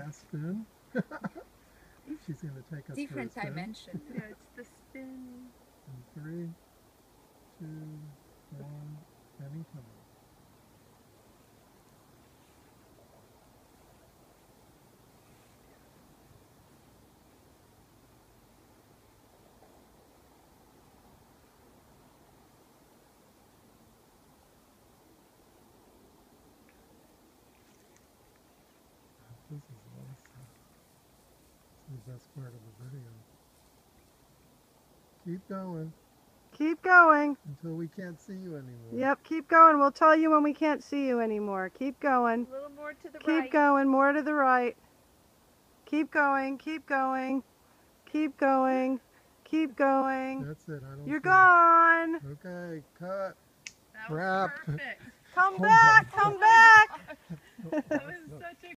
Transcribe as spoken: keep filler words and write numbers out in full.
last spin. She's going to take us Different for a spin. dimension. Yeah, it's the spin. In three, two, one, anytime. This is awesome. This is the best part of the video. Keep going Keep going. until we can't see you anymore. Yep, keep going. We'll tell you when we can't see you anymore. Keep going. A little more to the Keep right. going. More to the right. Keep going. Keep going. Keep going. Keep going. That's it. I don't You're see gone. it. Okay, cut. That was Wrap. perfect. Come Oh my back. Come back. That was such a